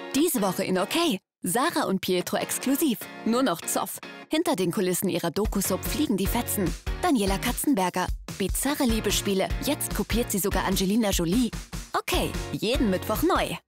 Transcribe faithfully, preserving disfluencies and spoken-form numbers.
Diese Woche in Okay. Sarah und Pietro exklusiv. Nur noch Zoff. Hinter den Kulissen ihrer Doku-Soap fliegen die Fetzen. Daniela Katzenberger. Bizarre Liebesspiele. Jetzt kopiert sie sogar Angelina Jolie. Okay, jeden Mittwoch neu.